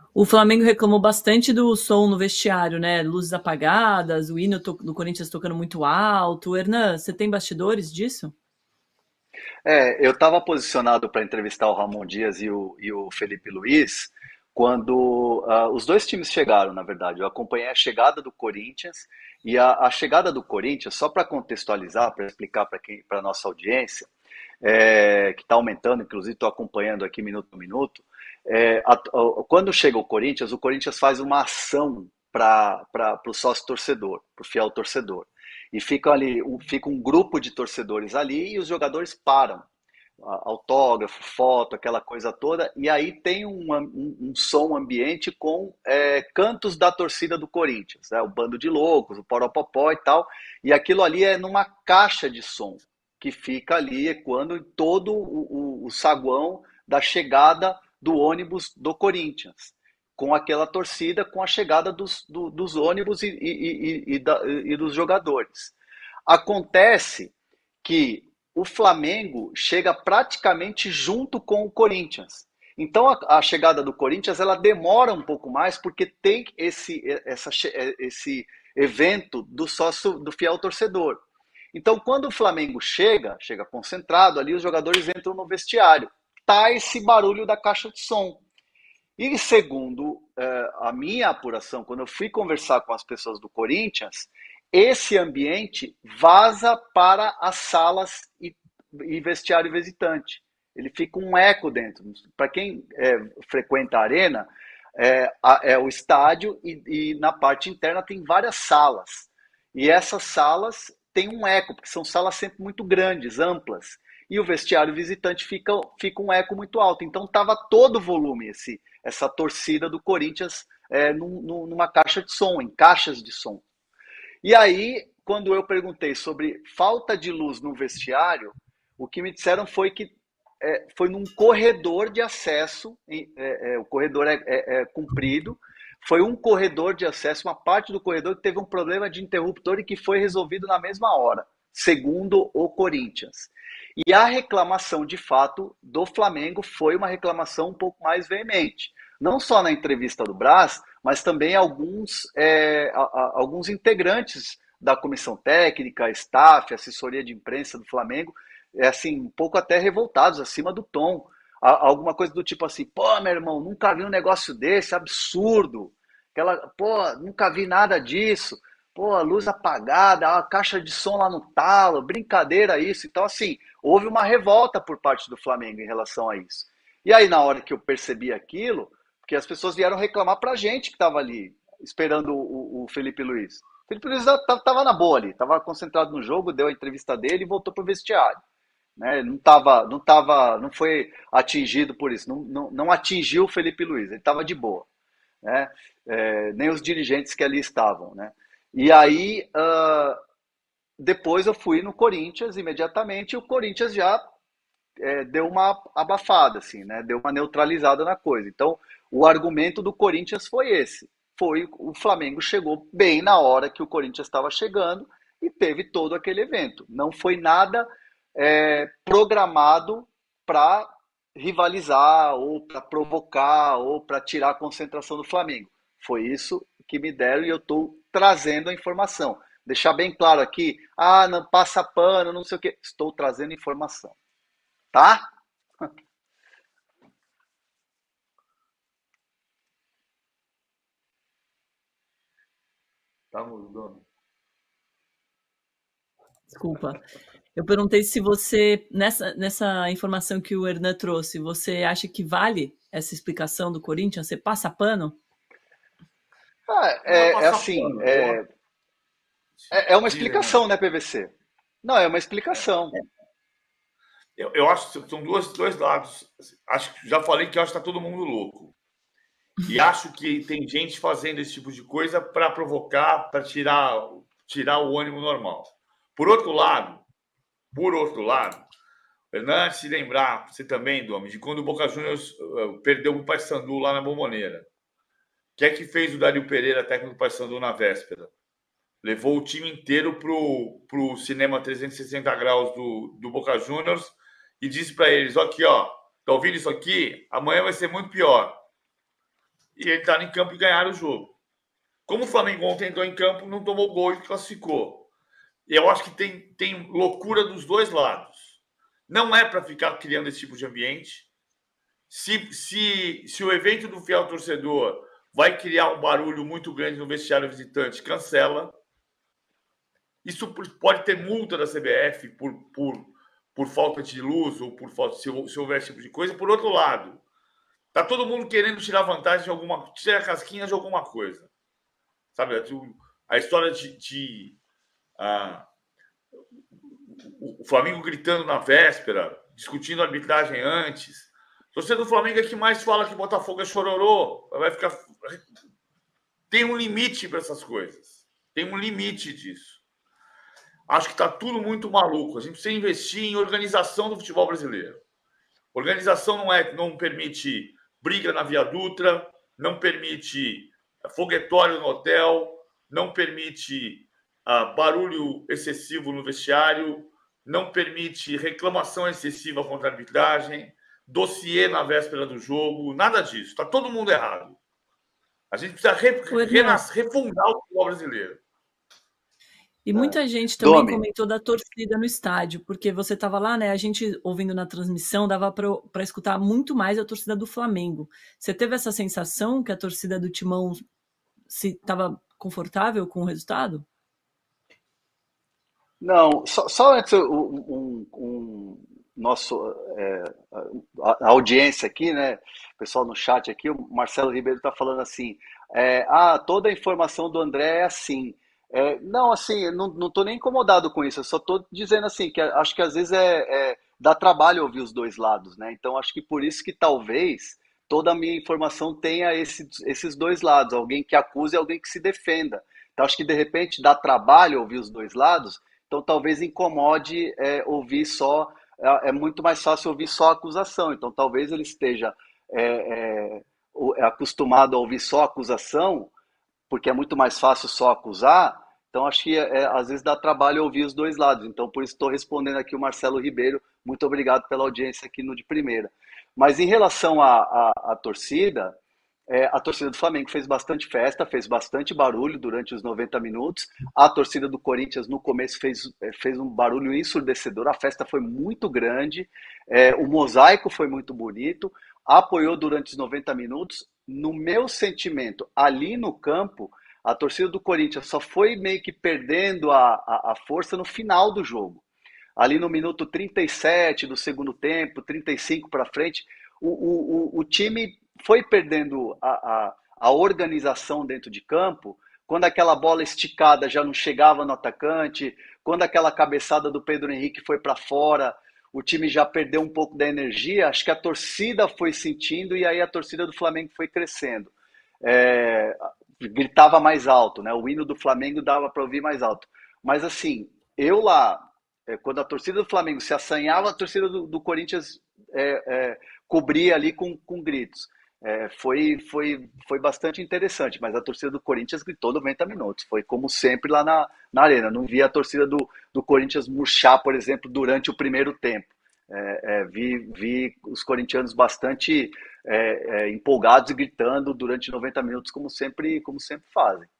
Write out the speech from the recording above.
O Flamengo reclamou bastante do som no vestiário, né? Luzes apagadas, o hino do Corinthians tocando muito alto. Hernan, você tem bastidores disso? Eu estava posicionado para entrevistar o Ramon Dias e o Felipe Luiz quando os dois times chegaram, na verdade. Eu acompanhei a chegada do Corinthians e a chegada do Corinthians, só para contextualizar, para explicar para a nossa audiência, que está aumentando, inclusive estou acompanhando aqui minuto a minuto. Quando chega o Corinthians faz uma ação para o sócio torcedor, para o fiel torcedor. E fica um grupo de torcedores ali e os jogadores param. Autógrafo, foto, aquela coisa toda. E aí tem um som ambiente com cantos da torcida do Corinthians, né? O Bando de Loucos, o Poropopó e tal. E aquilo ali é numa caixa de som que fica ali ecoando em todo o saguão da chegada do ônibus do Corinthians, com aquela torcida, com a chegada dos ônibus e dos jogadores. Acontece que o Flamengo chega praticamente junto com o Corinthians. Então a chegada do Corinthians ela demora um pouco mais porque tem esse evento do sócio do fiel torcedor. Então quando o Flamengo chega concentrado ali, os jogadores entram no vestiário. Tá esse barulho da caixa de som. E segundo a minha apuração, quando eu fui conversar com as pessoas do Corinthians, esse ambiente vaza para as salas e vestiário visitante. Ele fica um eco dentro. Para quem frequenta a arena, é o estádio e na parte interna tem várias salas. E essas salas têm um eco, porque são salas sempre muito grandes, amplas. E o vestiário visitante fica um eco muito alto. Então estava todo o volume essa torcida do Corinthians numa caixa de som, em caixas de som. E aí, quando eu perguntei sobre falta de luz no vestiário, o que me disseram foi que foi num corredor de acesso, o corredor é comprido, foi um corredor de acesso, uma parte do corredor que teve um problema de interruptor e que foi resolvido na mesma hora, segundo o Corinthians. E a reclamação, de fato, do Flamengo foi uma reclamação um pouco mais veemente. Não só na entrevista do Brás, mas também alguns integrantes da comissão técnica, staff, assessoria de imprensa do Flamengo, assim, um pouco até revoltados, acima do tom. Alguma coisa do tipo assim, pô, meu irmão, nunca vi um negócio desse, absurdo. Pô, nunca vi nada disso. Pô, a luz apagada, a caixa de som lá no talo, brincadeira isso. Então, assim, houve uma revolta por parte do Flamengo em relação a isso. E aí, na hora que eu percebi aquilo, porque as pessoas vieram reclamar pra gente que estava ali, esperando o Felipe Luiz. O Felipe Luiz estava na boa ali, estava concentrado no jogo, deu a entrevista dele e voltou pro vestiário. Né? Não foi atingido por isso, não atingiu o Felipe Luiz, ele estava de boa. Né? Nem os dirigentes que ali estavam. Né? E aí, depois eu fui no Corinthians imediatamente, e o Corinthians já deu uma abafada, assim, né? Deu uma neutralizada na coisa. Então, o argumento do Corinthians foi esse. Foi o Flamengo chegou bem na hora que o Corinthians estava chegando e teve todo aquele evento. Não foi nada programado para rivalizar ou para provocar ou para tirar a concentração do Flamengo. Foi isso que me deram e eu estou trazendo a informação. Deixar bem claro aqui, não passa pano, não sei o quê. Estou trazendo informação. Tá? Tá mudando. Desculpa. Eu perguntei se você, nessa informação que o Hernan trouxe, você acha que vale essa explicação do Corinthians? Você passa pano? Não é É passar assim, pano. Eu, é uma diz, Renan. explicação, né, PVC? Não, é uma explicação. Eu acho que são dois lados. Acho que já falei que eu acho que está todo mundo louco. E acho que tem gente fazendo esse tipo de coisa para provocar, para tirar o ânimo normal. Por outro lado, Fernando, se lembrar, você também, Domi, de quando o Boca Juniors perdeu o Paysandu lá na Bombonera. O que é que fez o Dario Pereira, técnico do Paysandu, na véspera? Levou o time inteiro pro cinema 360 graus do Boca Juniors e disse para eles, aqui, ó, tá ouvindo isso aqui? Amanhã vai ser muito pior. e entraram em campo e ganharam o jogo. Como o Flamengo ontem entrou em campo, não tomou gol e classificou. E eu acho que tem loucura dos dois lados. Não é para ficar criando esse tipo de ambiente. Se o evento do fiel torcedor vai criar um barulho muito grande no vestiário visitante, cancela. Isso pode ter multa da CBF por falta de luz ou por falta, se houver esse tipo de coisa. Por outro lado, tá todo mundo querendo tirar vantagem de tirar a casquinha de alguma coisa. Sabe, a história o Flamengo gritando na véspera, discutindo a arbitragem antes. A torcida do Flamengo é que mais fala que Botafogo é chororô. Vai ficar... Tem um limite para essas coisas. Tem um limite disso. Acho que está tudo muito maluco. A gente precisa investir em organização do futebol brasileiro. Organização não permite briga na Via Dutra, não permite foguetório no hotel, não permite barulho excessivo no vestiário, não permite reclamação excessiva contra a arbitragem, dossiê na véspera do jogo, nada disso. Está todo mundo errado. A gente precisa refundar o futebol brasileiro. E muita gente também comentou da torcida no estádio, porque você estava lá, né? A gente ouvindo na transmissão, dava para escutar muito mais a torcida do Flamengo. Você teve essa sensação que a torcida do Timão estava confortável com o resultado? Não, só antes a audiência aqui, né? O pessoal no chat aqui, o Marcelo Ribeiro está falando assim: toda a informação do André é assim. Não, assim, não estou nem incomodado com isso, eu só estou dizendo assim, que acho que às vezes dá trabalho ouvir os dois lados, né? Então acho que por isso que talvez toda a minha informação tenha esses dois lados, alguém que acuse e alguém que se defenda. Então acho que de repente dá trabalho ouvir os dois lados, então talvez incomode ouvir só, é muito mais fácil ouvir só a acusação, então talvez ele esteja acostumado a ouvir só a acusação, porque é muito mais fácil só acusar, então acho que às vezes dá trabalho ouvir os dois lados. Então por isso estou respondendo aqui o Marcelo Ribeiro, muito obrigado pela audiência aqui no De Primeira. Mas em relação à torcida, a torcida do Flamengo fez bastante festa, fez bastante barulho durante os 90 minutos, a torcida do Corinthians no começo fez um barulho ensurdecedor, a festa foi muito grande, o mosaico foi muito bonito, apoiou durante os 90 minutos. No meu sentimento, ali no campo, a torcida do Corinthians só foi meio que perdendo a força no final do jogo. Ali no minuto 37 do segundo tempo, 35 para frente, o time foi perdendo a organização dentro de campo, quando aquela bola esticada já não chegava no atacante, quando aquela cabeçada do Pedro Henrique foi para fora, o time já perdeu um pouco da energia, acho que a torcida foi sentindo e aí a torcida do Flamengo foi crescendo. Gritava mais alto, né? O hino do Flamengo dava para ouvir mais alto. Mas assim, eu lá, quando a torcida do Flamengo se assanhava, a torcida do Corinthians cobria ali com gritos. Foi bastante interessante, mas a torcida do Corinthians gritou 90 minutos. Foi como sempre lá na arena. Não vi a torcida do Corinthians murchar, por exemplo, durante o primeiro tempo. Vi os corintianos bastante empolgados e gritando durante 90 minutos, como sempre fazem.